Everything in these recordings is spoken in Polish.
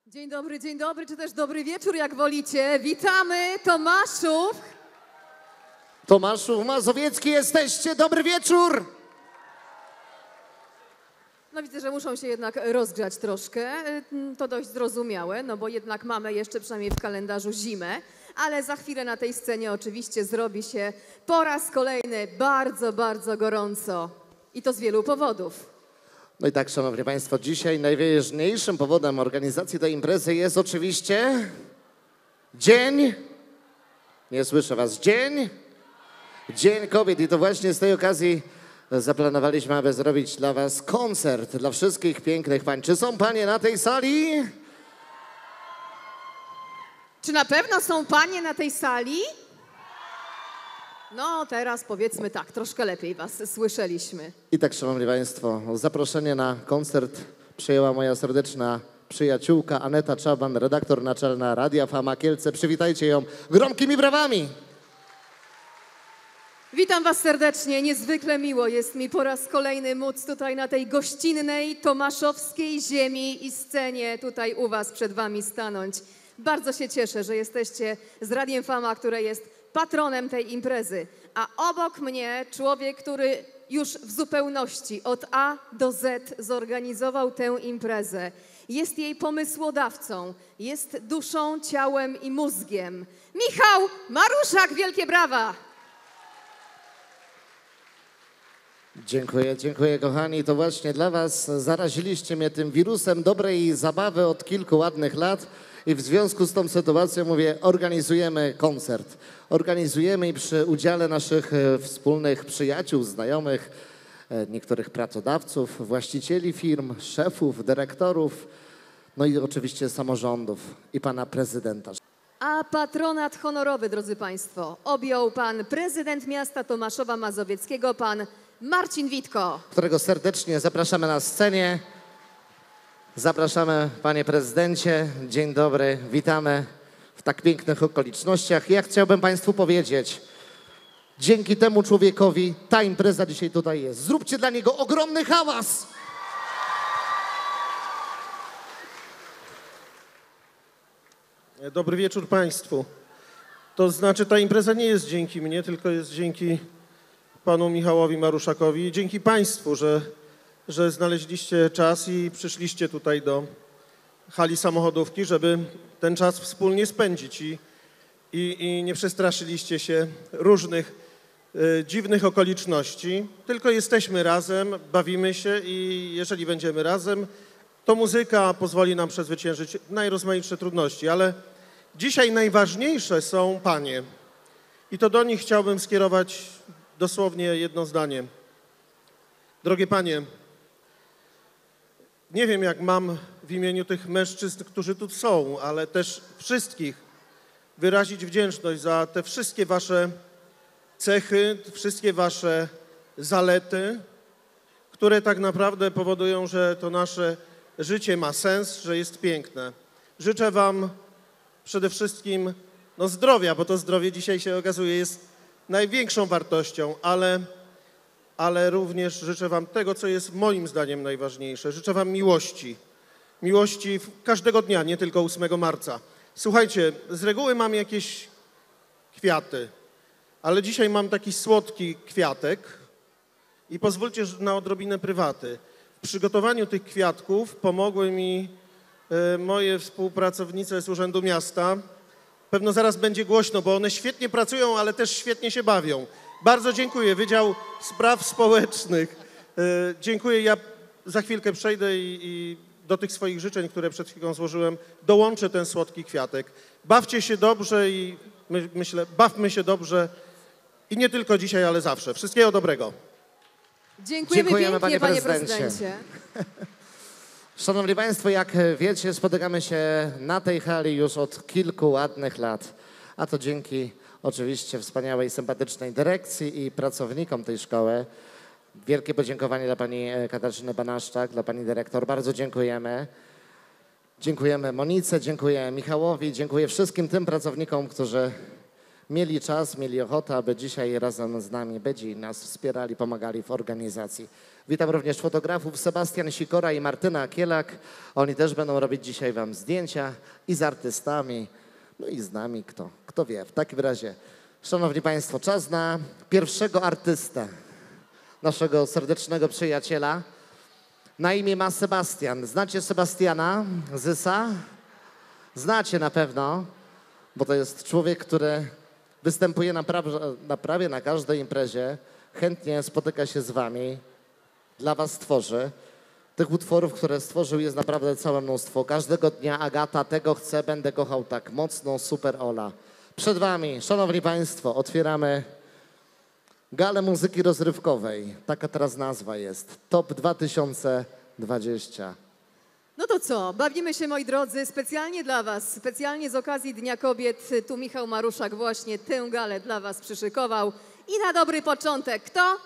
Dzień dobry, czy też dobry wieczór, jak wolicie. Witamy Tomaszów. Tomaszów Mazowiecki jesteście, dobry wieczór! No widzę, że muszą się jednak rozgrzać troszkę. To dość zrozumiałe, no bo jednak mamy jeszcze przynajmniej w kalendarzu zimę. Ale za chwilę na tej scenie oczywiście zrobi się po raz kolejny bardzo, bardzo gorąco. I to z wielu powodów. No i tak, szanowni państwo, dzisiaj najważniejszym powodem organizacji tej imprezy jest oczywiście dzień, nie słyszę was, Dzień Kobiet. I to właśnie z tej okazji zaplanowaliśmy, aby zrobić dla was koncert dla wszystkich pięknych pań. Czy są panie na tej sali? Czy na pewno są panie na tej sali? No teraz powiedzmy tak, troszkę lepiej was słyszeliśmy. I tak, szanowni państwo, zaproszenie na koncert przyjęła moja serdeczna przyjaciółka Aneta Czaban, redaktor naczelna Radia Fama Kielce. Przywitajcie ją gromkimi brawami. Witam was serdecznie, niezwykle miło jest mi po raz kolejny móc tutaj na tej gościnnej, tomaszowskiej ziemi i scenie tutaj u was przed wami stanąć. Bardzo się cieszę, że jesteście z Radiem Fama, które jest patronem tej imprezy. A obok mnie człowiek, który już w zupełności od A do Z zorganizował tę imprezę. Jest jej pomysłodawcą, jest duszą, ciałem i mózgiem. Michał Maruszak, wielkie brawa! Dziękuję kochani. To właśnie dla was zaraziliście mnie tym wirusem dobrej zabawy od kilku ładnych lat i w związku z tą sytuacją mówię, organizujemy koncert. Organizujemy i przy udziale naszych wspólnych przyjaciół, znajomych, niektórych pracodawców, właścicieli firm, szefów, dyrektorów, no i oczywiście samorządów i pana prezydenta. A patronat honorowy, drodzy państwo, objął pan prezydent miasta Tomaszowa Mazowieckiego, pan Marcin Witko. Którego serdecznie zapraszamy na scenie. Zapraszamy, panie prezydencie. Dzień dobry, witamy w tak pięknych okolicznościach. Ja chciałbym państwu powiedzieć, dzięki temu człowiekowi ta impreza dzisiaj tutaj jest. Zróbcie dla niego ogromny hałas. Dobry wieczór państwu. To znaczy ta impreza nie jest dzięki mnie, tylko jest dzięki panu Michałowi Maruszakowi i dzięki państwu, że znaleźliście czas i przyszliście tutaj do hali samochodówki, żeby ten czas wspólnie spędzić i nie przestraszyliście się różnych dziwnych okoliczności, tylko jesteśmy razem, bawimy się i jeżeli będziemy razem, to muzyka pozwoli nam przezwyciężyć najrozmaitsze trudności, ale dzisiaj najważniejsze są panie i to do nich chciałbym skierować dosłownie jedno zdanie. Drogie panie, nie wiem, jak mam w imieniu tych mężczyzn, którzy tu są, ale też wszystkich wyrazić wdzięczność za te wszystkie wasze cechy, wszystkie wasze zalety, które tak naprawdę powodują, że to nasze życie ma sens, że jest piękne. Życzę wam przede wszystkim zdrowia, bo to zdrowie dzisiaj się okazuje jest największą wartością, ale również życzę wam tego, co jest moim zdaniem najważniejsze. Życzę wam miłości. Miłości każdego dnia, nie tylko 8 marca. Słuchajcie, z reguły mam jakieś kwiaty, ale dzisiaj mam taki słodki kwiatek i pozwólcie na odrobinę prywaty. W przygotowaniu tych kwiatków pomogły mi moje współpracownice z Urzędu Miasta. Pewno zaraz będzie głośno, bo one świetnie pracują, ale też świetnie się bawią. Bardzo dziękuję. Wydział Spraw Społecznych. Dziękuję. Ja za chwilkę przejdę i do tych swoich życzeń, które przed chwilą złożyłem, dołączę ten słodki kwiatek. Bawcie się dobrze i myślę, bawmy się dobrze i nie tylko dzisiaj, ale zawsze. Wszystkiego dobrego. Dziękujemy pięknie, panie prezydencie. Szanowni państwo, jak wiecie, spotykamy się na tej hali już od kilku ładnych lat, a to dzięki oczywiście wspaniałej, sympatycznej dyrekcji i pracownikom tej szkoły. Wielkie podziękowanie dla pani Katarzyny Banaszczak, dla pani dyrektor. Bardzo dziękujemy. Dziękujemy Monice, dziękuję Michałowi, dziękuję wszystkim tym pracownikom, którzy mieli czas, mieli ochotę, aby dzisiaj razem z nami być i nas wspierali, pomagali w organizacji. Witam również fotografów Sebastian Sikora i Martyna Kielak. Oni też będą robić dzisiaj wam zdjęcia i z artystami, no i z nami, kto wie. W takim razie, szanowni państwo, czas na pierwszego artystę, naszego serdecznego przyjaciela. Na imię ma Sebastian. Znacie Sebastiana Zysa? Znacie na pewno, bo to jest człowiek, który występuje na prawie na każdej imprezie, chętnie spotyka się z wami, dla was tworzy. Tych utworów, które stworzył, jest naprawdę całe mnóstwo. Każdego dnia Agata, tego chcę, będę kochał tak mocno, super Ola. Przed wami, szanowni państwo, otwieramy galę muzyki rozrywkowej. Taka teraz nazwa jest. Top 2020. No to co, bawimy się, moi drodzy, specjalnie dla was, specjalnie z okazji Dnia Kobiet. Tu Michał Maruszak właśnie tę galę dla was przyszykował. I na dobry początek, kto?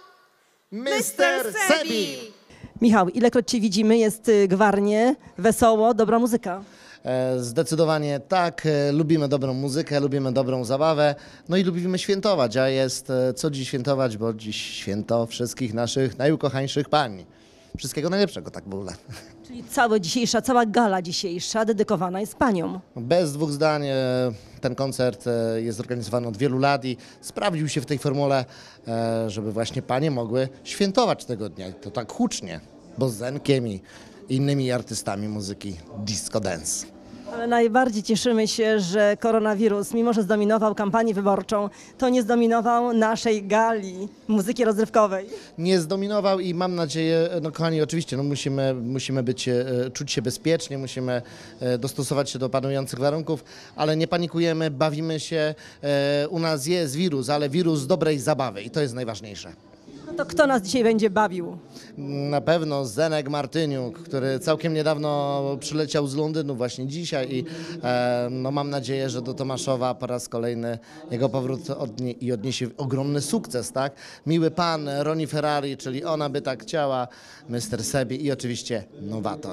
Mr. Sebi! Michał, ilekroć Cię widzimy, jest gwarnie, wesoło, dobra muzyka. Zdecydowanie tak, lubimy dobrą muzykę, lubimy dobrą zabawę, no i lubimy świętować, a jest co dziś świętować, bo dziś święto wszystkich naszych najukochańszych pań. Wszystkiego najlepszego, tak w ogóle. Czyli cała gala dzisiejsza dedykowana jest paniom. Bez dwóch zdań ten koncert jest zorganizowany od wielu lat i sprawdził się w tej formule, żeby właśnie panie mogły świętować tego dnia. I to tak hucznie, bo z Zenkiem i innymi artystami muzyki disco dance. Ale najbardziej cieszymy się, że koronawirus, mimo że zdominował kampanię wyborczą, to nie zdominował naszej gali muzyki rozrywkowej. Nie zdominował i mam nadzieję, no kochani, oczywiście no musimy czuć się bezpiecznie, musimy dostosować się do panujących warunków, ale nie panikujemy, bawimy się, u nas jest wirus, ale wirus dobrej zabawy i to jest najważniejsze. No to kto nas dzisiaj będzie bawił? Na pewno Zenek Martyniuk, który całkiem niedawno przyleciał z Londynu właśnie dzisiaj i no mam nadzieję, że do Tomaszowa po raz kolejny jego powrót odniesie ogromny sukces, tak? Miły pan, Roni Ferrari, czyli Ona by tak chciała, Mr. Sebi i oczywiście Nowator.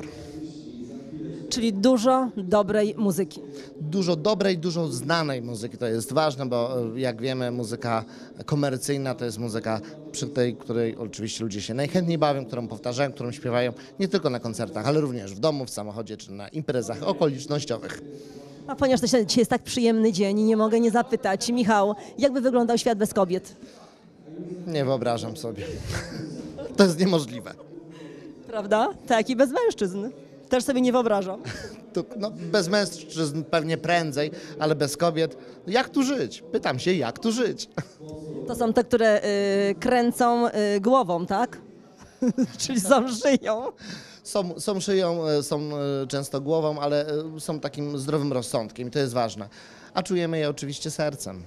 Czyli dużo dobrej muzyki. Dużo dobrej, dużo znanej muzyki, to jest ważne, bo jak wiemy muzyka komercyjna to jest muzyka, przy tej, której oczywiście ludzie się najchętniej bawią, którą powtarzają, którą śpiewają nie tylko na koncertach, ale również w domu, w samochodzie czy na imprezach okolicznościowych. A ponieważ to dzisiaj jest tak przyjemny dzień, nie mogę nie zapytać. Michał, jakby wyglądał świat bez kobiet? Nie wyobrażam sobie. To jest niemożliwe. Prawda? Tak, i bez mężczyzn. Też sobie nie wyobrażam. No, bez mężczyzn pewnie prędzej, ale bez kobiet. Jak tu żyć? Pytam się, jak tu żyć? To są te, które kręcą głową, tak? Czyli są szyją. Są szyją, są często głową, ale są takim zdrowym rozsądkiem i to jest ważne. A czujemy je oczywiście sercem.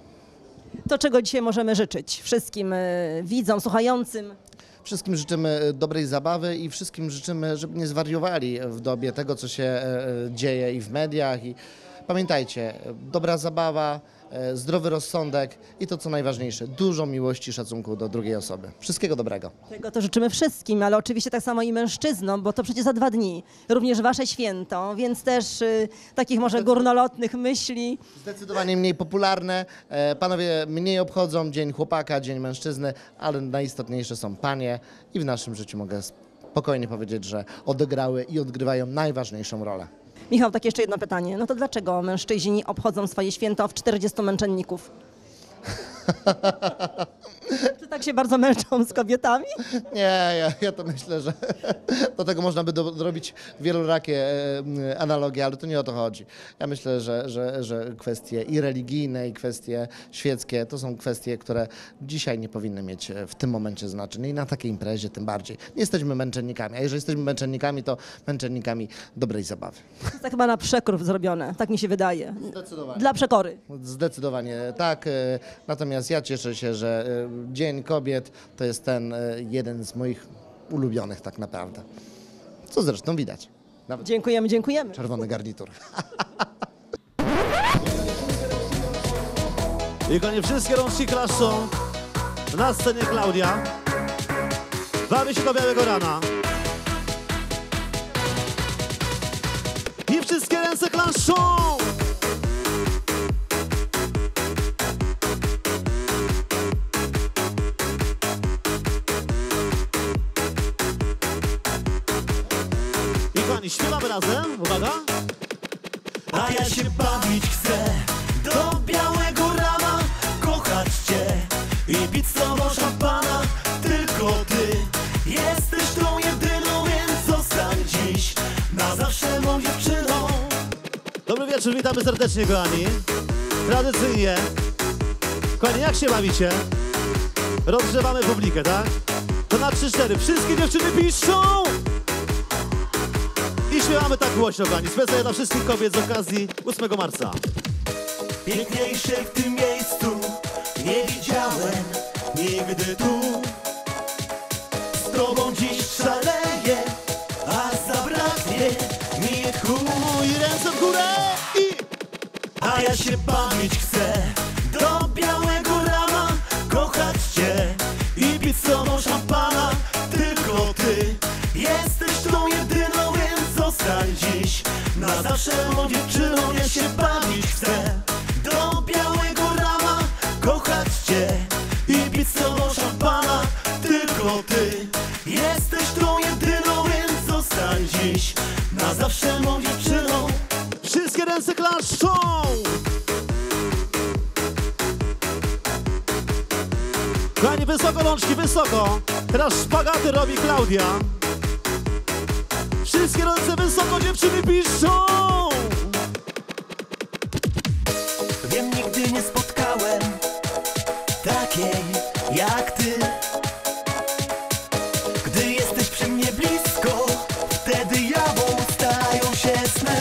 To czego dzisiaj możemy życzyć wszystkim widzom, słuchającym? Wszystkim życzymy dobrej zabawy i wszystkim życzymy, żeby nie zwariowali w dobie tego, co się dzieje i w mediach. I pamiętajcie, dobra zabawa, zdrowy rozsądek i to, co najważniejsze, dużo miłości i szacunku do drugiej osoby. Wszystkiego dobrego. Tego to życzymy wszystkim, ale oczywiście tak samo i mężczyznom, bo to przecież za 2 dni. Również wasze święto, więc też takich może górnolotnych myśli. Zdecydowanie mniej popularne. Panowie mniej obchodzą Dzień Chłopaka, Dzień Mężczyzny, ale najistotniejsze są panie i w naszym życiu mogę spokojnie powiedzieć, że odegrały i odgrywają najważniejszą rolę. Michał, takie jeszcze jedno pytanie. No to dlaczego mężczyźni obchodzą swoje święto w 40 męczenników? Czy tak się bardzo męczą z kobietami? Nie, ja to myślę, że do tego można by zrobić wielorakie analogie, ale to nie o to chodzi. Ja myślę, że kwestie i religijne, i kwestie świeckie to są kwestie, które dzisiaj nie powinny mieć w tym momencie znaczenia i na takiej imprezie tym bardziej. Nie jesteśmy męczennikami, a jeżeli jesteśmy męczennikami, to męczennikami dobrej zabawy. To jest tak chyba na przekór zrobione, tak mi się wydaje. Zdecydowanie. Dla przekory. Zdecydowanie tak, natomiast ja cieszę się, że Dzień Kobiet to jest ten jeden z moich ulubionych tak naprawdę. Co zresztą widać. Nawet Dziękujemy. czerwony garnitur. I konie wszystkie rączki klaszczą. Na scenie Klaudia. Bawi się do białego rana. I wszystkie ręce klaszczą. A ja się bawić chcę do białego rana, kochać cię i pić z tobą szampana. Tylko ty jesteś tą jedyną, więc zostań dziś na zawsze moją dziewczyną. Dobry wieczór, witamy serdecznie, kochani. Tradycyjnie. Kochani, jak się bawicie? Rozgrzewamy publikę, tak? To na 3-4. Wszystkie dziewczyny piszą! I śpiewamy tak głośno, kochani. Specjalnie dla wszystkich kobiet z okazji 8 marca. Piękniejszej w tym miejscu nie widziałem nigdy tu. Z tobą dziś szaleję, a zabraknie mi tchu. I ręce w górę! A ja się bawić chcę do białego rana, kochać cię i pić z tobą szampana. Tylko ty jesteś tą jedyną, więc zostań dziś na zawsze moją dziewczyną. Ja się bawić chcę do białego rana, kochać cię i pić z tobą szampana. Tylko ty jesteś tą jedyną, więc zostań dziś na zawsze moją dziewczyną. Wszystkie ręce klaszczą! Kochani, wysoko rączki, wysoko. Teraz szpagaty robi Klaudia. Wszystkie ręce wysoko, dziewczyny piszą! Wiem, nigdy nie spotkałem takiej jak ty. Gdy jesteś przy mnie blisko, wtedy jawą stają się sny.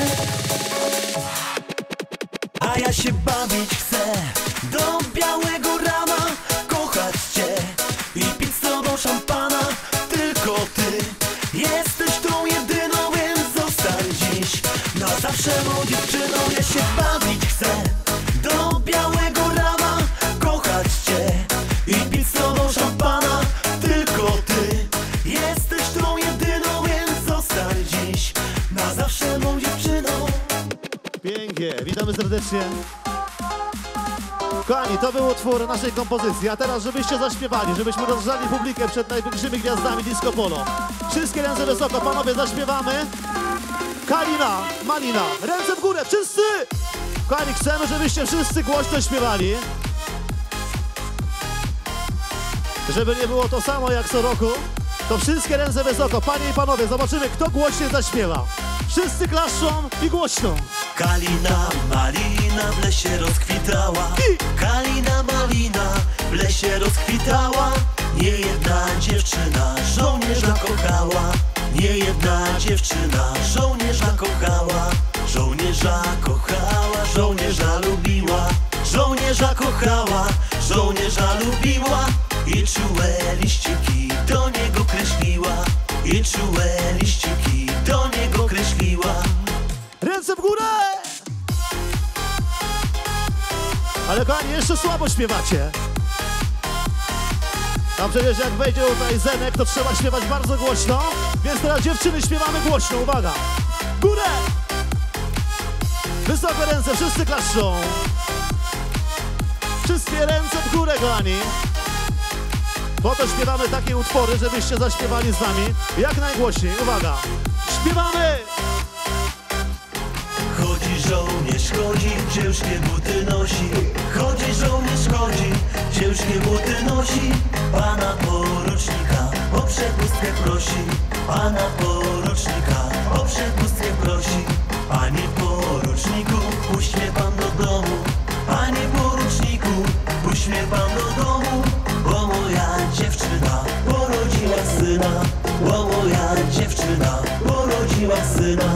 A ja się bawić chcę do białego rana, kochać cię i pić z tobą szampana. Tylko ty jesteś tą jedyną, więc zostań dziś na zawsze moją dziewczyną. Ja się bawić chcę do białego rana, kochać cię i pić z tobą szampana. Tylko ty jesteś tą jedyną, więc zostań dziś na zawsze moją dziewczyną. Pięknie, witamy serdecznie. Kochani, to był utwór naszej kompozycji, a teraz żebyście zaśpiewali, żebyśmy rozgrzali publikę przed największymi gwiazdami disco polo. Wszystkie ręce wysoko, panowie, zaśpiewamy. Kalina, Malina, ręce w górę, wszyscy! Kochani, chcemy, żebyście wszyscy głośno śpiewali. Żeby nie było to samo jak co roku, to wszystkie ręce wysoko. Panie i panowie, zobaczymy, kto głośniej zaśpiewa. Wszyscy klaszczą i głośno. Kalina, malina w lesie rozkwitała. Kalina, malina w lesie rozkwitała. Niejedna dziewczyna żołnierza kochała. Niejedna dziewczyna żołnierza kochała. Żołnierza kochała, żołnierza lubiła. Żołnierza kochała, żołnierza lubiła. I czułe liściki do niego kreśliła. I czułe liściki do niego kreśliła. Ręce w górę! Ale kochani, jeszcze słabo śpiewacie. A przecież jak wejdzie tutaj Zenek, to trzeba śpiewać bardzo głośno. Więc teraz dziewczyny śpiewamy głośno, uwaga! Górę! Wysokie ręce, wszyscy klaszczą. Wszystkie ręce w górę, kochani. Po to śpiewamy takie utwory, żebyście zaśpiewali z nami jak najgłośniej. Uwaga! Śpiewamy! Chodzi żołnierz, chodzi, ciężkie buty nosi. Chodzi żołnierz, chodzi, ciężkie buty nosi. Pana porucznika o przepustkę prosi. Pana porucznika o przepustkę prosi. Panie poruczniku, puść mnie pan do domu. Panie poruczniku, puść mnie pan do domu. Bo moja dziewczyna porodziła syna. Bo moja dziewczyna porodziła syna.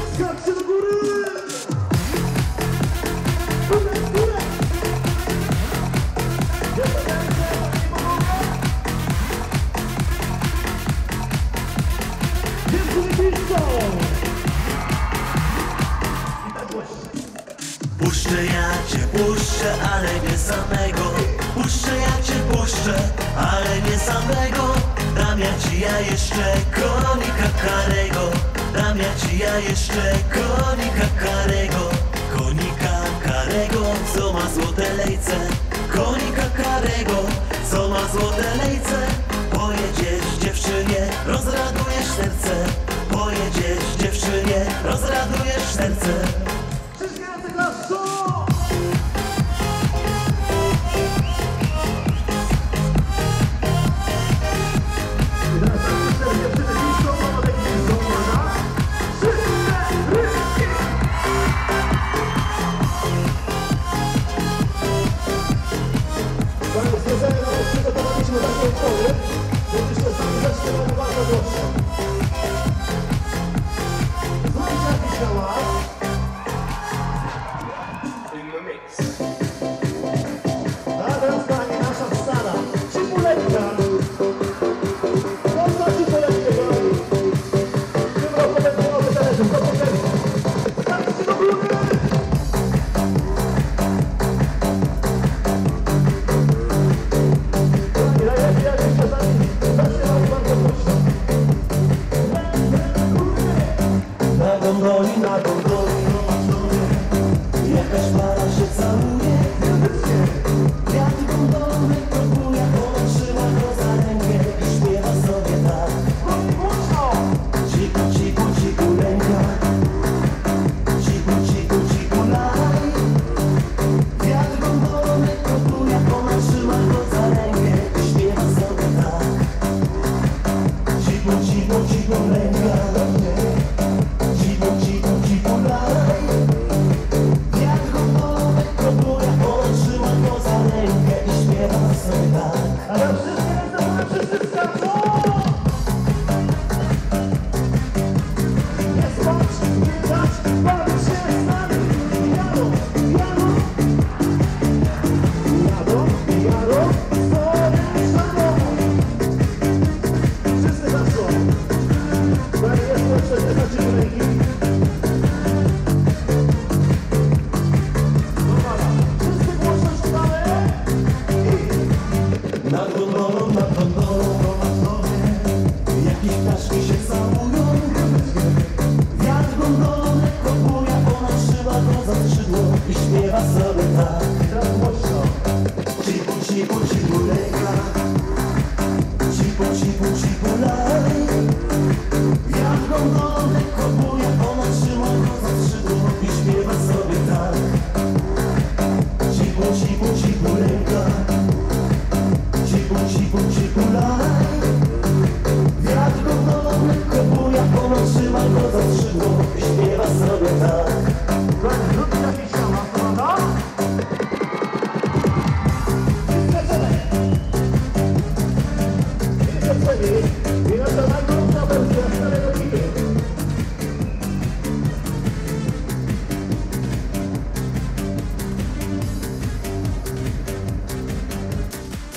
Puszczę ja cię, puszczę, ale nie samego. Puszczę ja cię, puszczę, ale nie samego. Dam ja ci ja jeszcze konika karego. Dam ja ci ja jeszcze konika karego. Konika karego, co ma złote lejce. Konika karego, co ma złote lejce. Pojedziesz dziewczynie, rozradujesz serce. Pojedziesz dziewczynie, rozradujesz serce.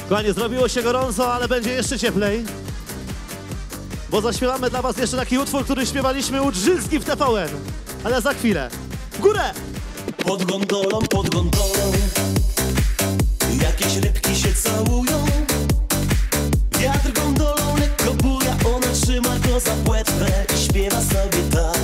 Kochani, zrobiło się gorąco, ale będzie jeszcze cieplej. Bo zaśpiewamy dla was jeszcze taki utwór, który śpiewaliśmy u Drzyzgi w TVN. Ale za chwilę. W górę! Pod gondolą, jakieś rybki się całują. Wiatr gondolą lekko buja, ona trzyma go za płetwę i śpiewa sobie tak.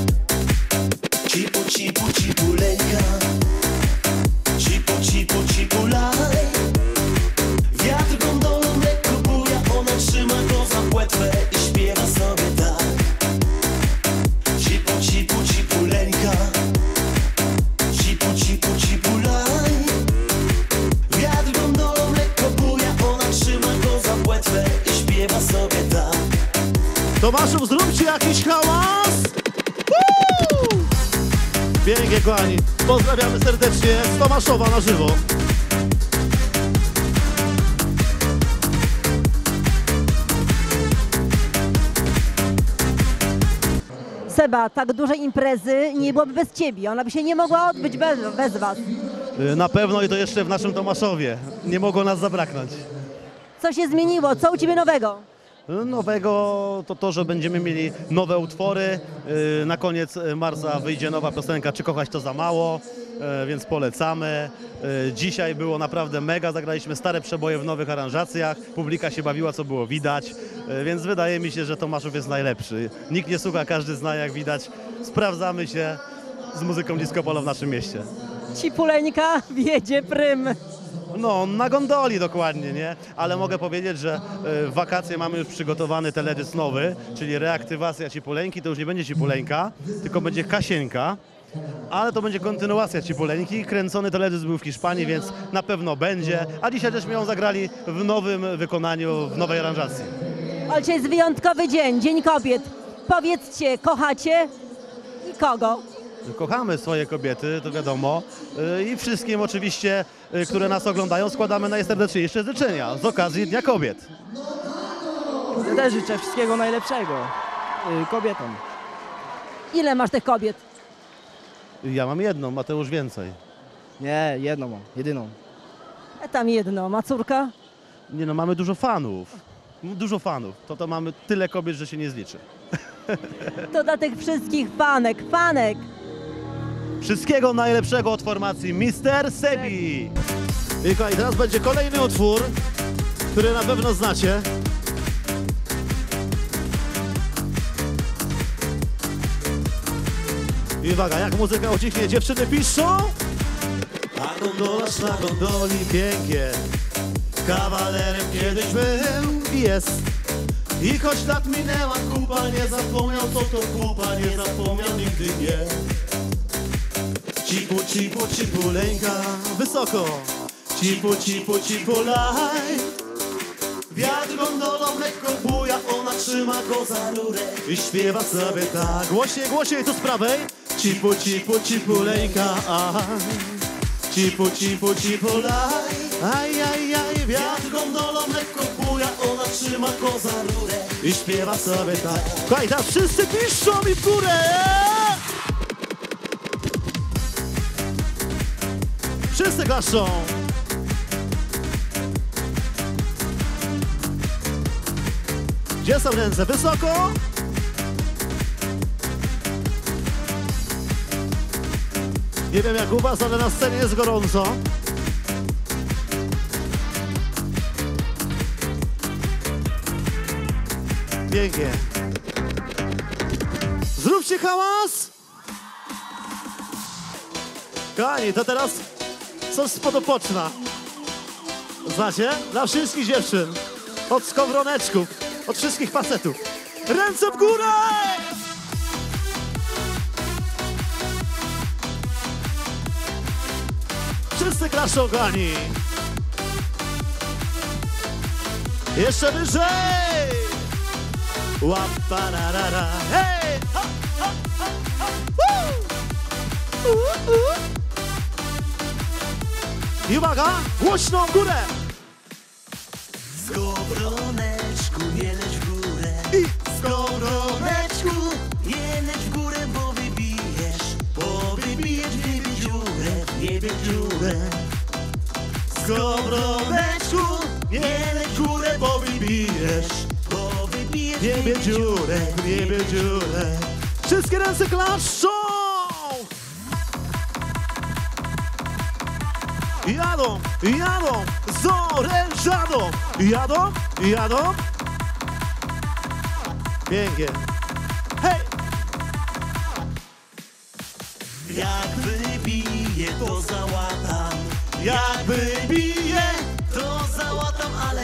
Cipu, cipu, cipuleńka, cipu, cipu, cipulaj. Wiatr gondolą lekko buja, ona trzyma go za płetwę i śpiewa sobie tak. Cipu, cipu, cipuleńka, cipu, cipu, cipulaj. Wiatr gondolą lekko buja, ona trzyma go za płetwę i śpiewa sobie tak. Tomaszów, zróbcie jakiś hałas! Woo! Pięknie, kochani. Pozdrawiamy serdecznie z Tomaszowa na żywo. Seba, tak duże imprezy nie byłoby bez ciebie. Ona by się nie mogła odbyć bez was. Na pewno i to jeszcze w naszym Tomaszowie. Nie mogło nas zabraknąć. Co się zmieniło? Co u ciebie nowego? Nowego to to, że będziemy mieli nowe utwory. Na koniec marca wyjdzie nowa piosenka Czy kochać to za mało, więc polecamy. Dzisiaj było naprawdę mega, zagraliśmy stare przeboje w nowych aranżacjach. Publika się bawiła, co było widać, więc wydaje mi się, że Tomaszów jest najlepszy. Nikt nie słucha, każdy zna, jak widać. Sprawdzamy się z muzyką disco polo w naszym mieście. Cipuleńka wiedzie prym. No, na gondoli dokładnie, nie? Ale mogę powiedzieć, że w wakacje mamy już przygotowany teledysk nowy, czyli reaktywacja Cipuleńki. To już nie będzie Cipuleńka, tylko będzie Kasieńka, ale to będzie kontynuacja Cipuleńki. Kręcony teledysk był w Hiszpanii, więc na pewno będzie. A dzisiaj też ją zagrali w nowym wykonaniu, w nowej aranżacji. Ale dzisiaj jest wyjątkowy dzień, Dzień Kobiet. Powiedzcie, kochacie i kogo? Kochamy swoje kobiety, to wiadomo. I wszystkim oczywiście, które nas oglądają, składamy najserdeczniejsze życzenia z okazji Dnia Kobiet. Ja też życzę wszystkiego najlepszego kobietom. Ile masz tych kobiet? Ja mam jedną, Mateusz więcej. Nie, jedną mam, jedyną. Ja tam jedno, ma córka? Nie no, mamy dużo fanów. Dużo fanów. To mamy tyle kobiet, że się nie zliczy. To dla tych wszystkich fanek. Wszystkiego najlepszego od formacji Mr. Sebi. I kochani, teraz będzie kolejny utwór, który na pewno znacie. I uwaga, jak muzyka ucichnie, dziewczyny piszą. A gondolarz na gondoli pięknie, kawalerem kiedyś był i jest. I choć lat minęła, kupa nie zapomniał, co to kupa nie zapomniał nigdy nie. Cipu, cipu, cipuleńka, wysoko. Cipu, cipu, cipulaj. Wiatr gondolą lekko buja, ona trzyma go za rurę i śpiewa sobie tak. Głośniej, głośniej tu z prawej. Cipu, cipu, cipuleńka, cipu, cipu, cipulaj. Aj, aj, aj, wiatr gondolą lekko buja, ona trzyma go za rurę i śpiewa sobie tak. Kochani, teraz wszyscy piszą mi w górę! Wszyscy klaszczą! Gdzie są ręce? Wysoko! Nie wiem jak u was, ale na scenie jest gorąco. Pięknie. Zróbcie hałas! Kochani, to teraz coś z podopoczna. Znacie? Dla wszystkich dziewczyn. Od skowroneczków. Od wszystkich facetów. Ręce w górę! Wszyscy klaszczą, kochani. Jeszcze wyżej! Łapararara. Hej! Ha, ha, ha, ha. I uwaga, głośną w górę! Skowroneczku, nie leć w górę. I Skowroneczku, nie leć w górę, bo wybijesz w niebie dziurę, w niebie dziurę. Skowroneczku, Nie leć w górę, bo wybijesz. W niebie dziurę, w niebie dziurę. Wszystkie ręce klaszczą! Jadą, jadą, z orężadą. Jadą, jadą. Pięknie. Hej! Jak wybije, to załatam. Jak wybije, To załatam, ale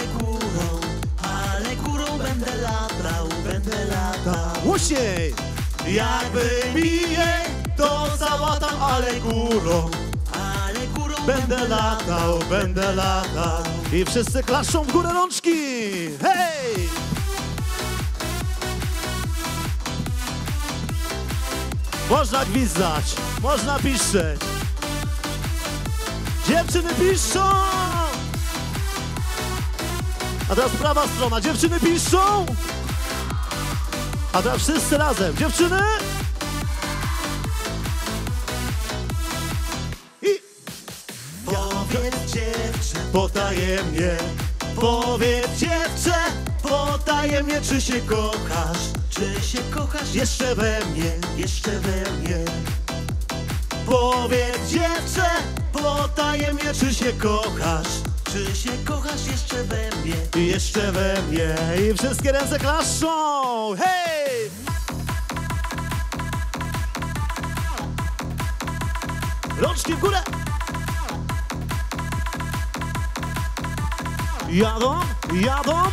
górą będę latał, będę latał. głośniej! Jak wybije, to załatam, ale górą. Ale górą Będę latał, będę latał. I wszyscy klaszczą w górę rączki. Hej! Można gwizdać, można piszczeć. Dziewczyny piszczą! A teraz prawa strona, dziewczyny piszczą! A teraz wszyscy razem, dziewczyny! I Powiedz dziewczę, potajemnie, powiedz dziewczę, potajemnie, czy się kochasz czy się kochasz jeszcze we mnie. jeszcze we mnie? Powiedz dziewczę, potajemnie, czy się kochasz Czy się kochasz jeszcze we mnie? jeszcze we mnie. I wszystkie ręce klaszczą, hej! Rączki w górę! Jadą, jadą!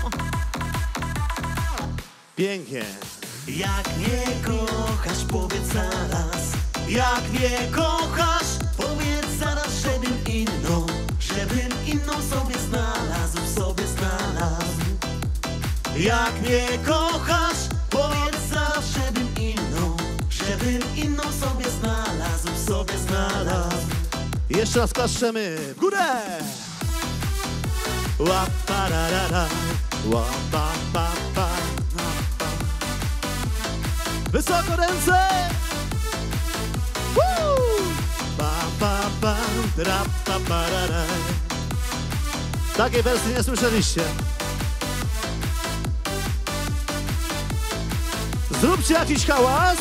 Pięknie! Jak nie kochasz, powiedz zaraz. Jak nie kochasz, Powiedz zaraz, żebym inną sobie znalazł. jak nie kochasz, Powiedz zaraz, żebym inną sobie znalazł. jeszcze raz klaszczemy w górę! Łapararara, łapapapa. Wysoko ręce! Woo! Pam, pam, pam, tra, pa, parara. Takiej wersji nie słyszeliście. Zróbcie jakiś hałas.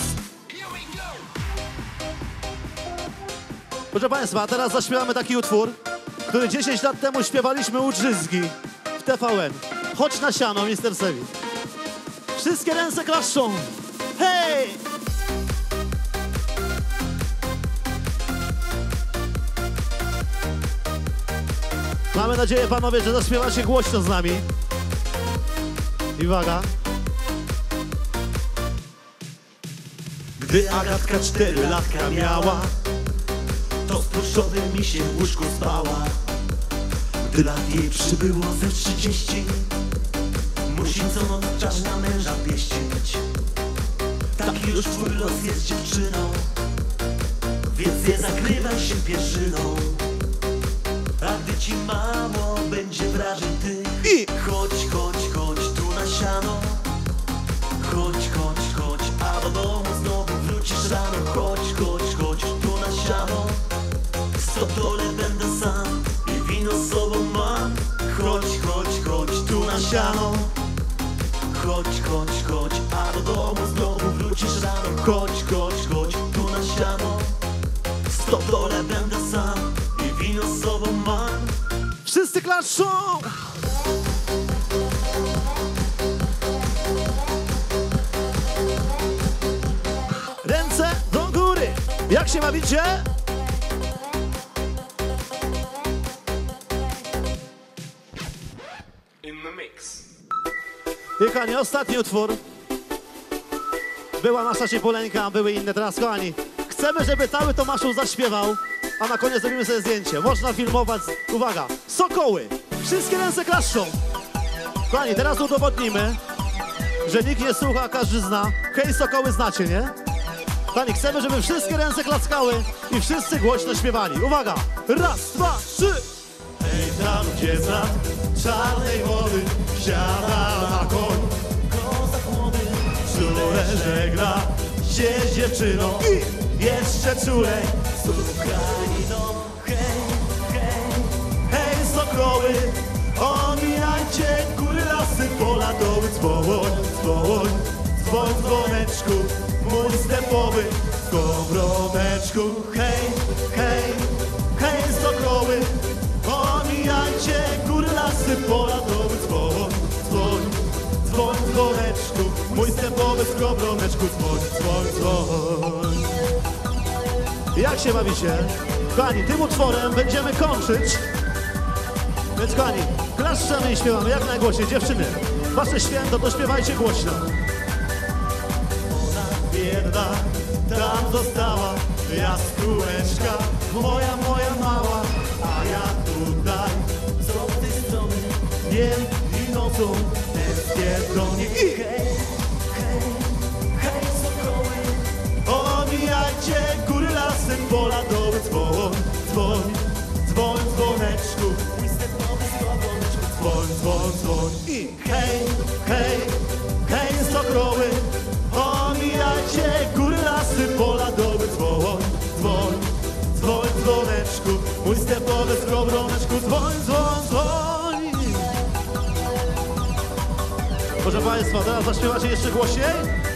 Proszę Państwa, teraz zaśpiewamy taki utwór, który 10 lat temu śpiewaliśmy u Drzyzgi w TVN. Chodź na siano, Mr. Sevi. Wszystkie ręce klaszczą. Hej! Mamy nadzieję, panowie, że zaśpiewacie głośno z nami. I uwaga. Gdy Agatka 4 latka miała, to spuszczony mi się w łóżku spała. Gdy lat jej przybyło ze 30, musi co noc czas na męża pieścić. Taki już twój los jest, dziewczyną, więc nie zakrywaj się pierzyną. A gdy ci mało będzie wrażeń tych, I chodź tu na siano. Chodź, a do domu znowu wrócisz rano. Chodź tu na siano. W stodole będę sam i wino z sobą mam. Chodź tu na siano. Chodź, a do domu znowu wrócisz rano. Chodź tu na siano. W stodole będę sam i wino z sobą mam. wszyscy klaszczą. Ręce do góry. Jak się bawicie? Kochani, ostatni utwór. Była nasza Ciepoleńka, były inne. Teraz, kochani, chcemy, żeby cały Tomaszów zaśpiewał, a na koniec zrobimy sobie zdjęcie. Można filmować. Uwaga, sokoły. Wszystkie ręce klaszczą. Kochani, teraz udowodnimy, że nikt nie słucha, a każdy zna. Hej, sokoły znacie, nie? Kochani, chcemy, żeby wszystkie ręce klackały i wszyscy głośno śpiewali. Uwaga! Raz, dwa, trzy! Hej, tam gdzie z nad czarnej wody wsiada na koń kozak młody, czule żegla się z dziewczyną i jeszcze czulej z Ukrainą. Hej, hej, hej, sokoły, omija lasy, pola, doły, dzwoń, dzwoń, dzwoń, dzwoneczku, mój stepowy skowroneczku. Hej, hej, hej, sokoły, omijajcie góry, lasy, pola, doły, dzwoń, dzwoń, dzwoń, dzwoneczku, mój stepowy skowroneczku, dzwoń, dzwoń, dzwoń. Jak się bawicie? Kochani, tym utworem będziemy kończyć. Więc kochani, klaszczemy i śpiewamy jak najgłośniej. Dziewczyny, wasze święto to śpiewajcie głośno. Ona biedna tam została, jaskółeczka moja, moja mała, a ja tutaj z tej strony dniem i nocą tęsknię do niej. I hej, hej, hej, sokoły, omijajcie góry, lasy, pola, doły, dzwoń, dzwoń, dzwoń, dzwoneczku, mój stepowy skowroneczku, dzwoń, dzwoń, dzwoń. I hej, hej, hej, sokoły, omijajcie góry, lasy, pola, doły, dzwoń, dzwoń, dzwoń, dzwoneczku, mój stepowy skowroneczku, dzwoń, dzwoń, dzwoń. Proszę Państwa, teraz zaśpiewacie jeszcze głośniej.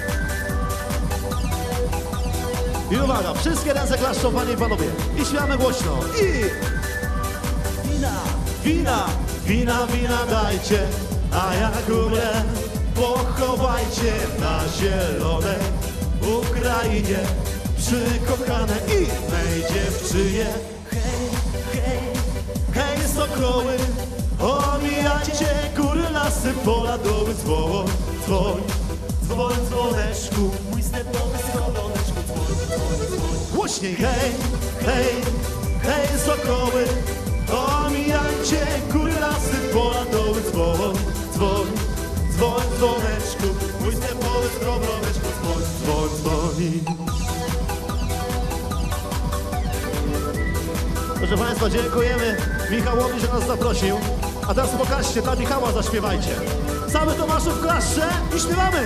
I uwaga, wszystkie ręce klaszczą, panie i panowie. I śpiewamy głośno. I Wina, wina, wina, wina dajcie, a jak umrę, pochowajcie na zielonej Ukrainie przy kochanej i mej dziewczynie. Hej, hej, hej, sokoły, omijajcie góry, lasy, pola, doły, dzwoń, dzwoń, dzwoń, dzwoneczku, mój stepowy skowroneczku, dzwoń, dzwoń, dzwoń. głośniej. Hej, hej, hej, sokoły, omijajcie góry, lasy, pola, doły, dzwoń, dzwoń, dzwoń, dzwoneczku, mój stepowy skowroneczku, dzwoń, dzwoń, dzwoni. Proszę Państwa, dziękujemy Michałowi, że nas zaprosił. A teraz pokażcie, dla Michała zaśpiewajcie. Cały Tomaszów klaszcze i śpiewamy.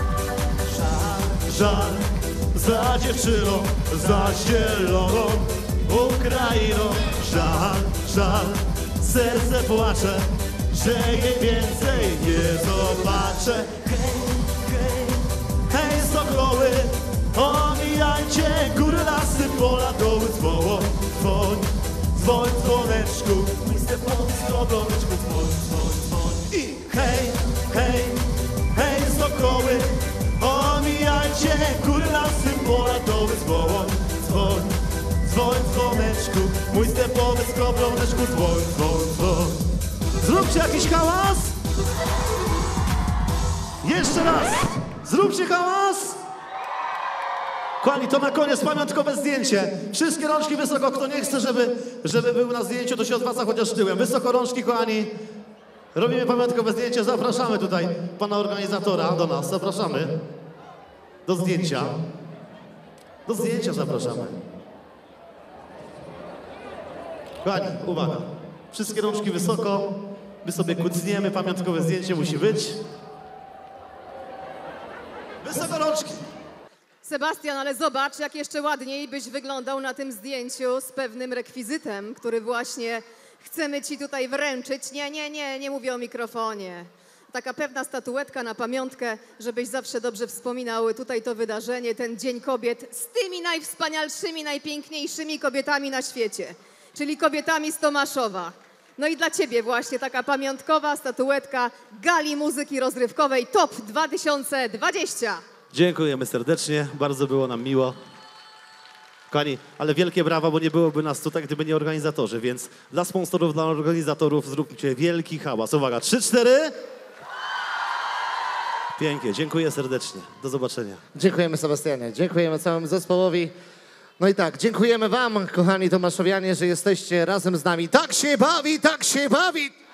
Żal za dziewczyną, za zieloną Ukrainą. Żal, żal, serce płacze, że jej więcej nie zobaczę. Hej, hej, hej, sokoły, omijajcie góry, lasy, pola, doły, dzwoń, dzwoń, dzwoń, dzwoneczku, mój stepowy skowroneczku, dzwoń, dzwoń, dzwoń. I hej, hej, hej, sokoły, omijajcie góry, lasy, pola, doły, dzwoń, dzwoń, dzwoń, dzwoneczku, mój stepowy skowroneczku, dzwoń, dzwoń, dzwoń. Zróbcie jakiś hałas. Jeszcze raz. Zróbcie hałas. Kochani, to na koniec pamiątkowe zdjęcie. Wszystkie rączki wysoko. Kto nie chce, żeby był na zdjęciu, to się odwraca chociaż tyłem. Wysoko rączki, kochani. Robimy pamiątkowe zdjęcie. Zapraszamy tutaj pana organizatora do nas. Zapraszamy. Do zdjęcia. Do zdjęcia zapraszamy. Kochani, uwaga. Wszystkie rączki wysoko. My sobie kucniemy. Pamiątkowe zdjęcie musi być. Wysoko rączki. Sebastian, ale zobacz, jak jeszcze ładniej byś wyglądał na tym zdjęciu z pewnym rekwizytem, który właśnie chcemy ci tutaj wręczyć. Nie mówię o mikrofonie. Taka pewna statuetka na pamiątkę, żebyś zawsze dobrze wspominał tutaj to wydarzenie, ten Dzień Kobiet z tymi najwspanialszymi, najpiękniejszymi kobietami na świecie, czyli kobietami z Tomaszowa. No i dla ciebie właśnie taka pamiątkowa statuetka Gali Muzyki Rozrywkowej TOP 2020. Dziękujemy serdecznie, bardzo było nam miło. Kochani, ale wielkie brawa, bo nie byłoby nas tutaj, gdyby nie organizatorzy, więc dla sponsorów, dla organizatorów zróbcie wielki hałas. Uwaga, 3, 4. Pięknie, dziękuję serdecznie. Do zobaczenia. Dziękujemy Sebastianie, dziękujemy całemu zespołowi. No i tak, dziękujemy wam, kochani tomaszowianie, że jesteście razem z nami. Tak się bawi, tak się bawi!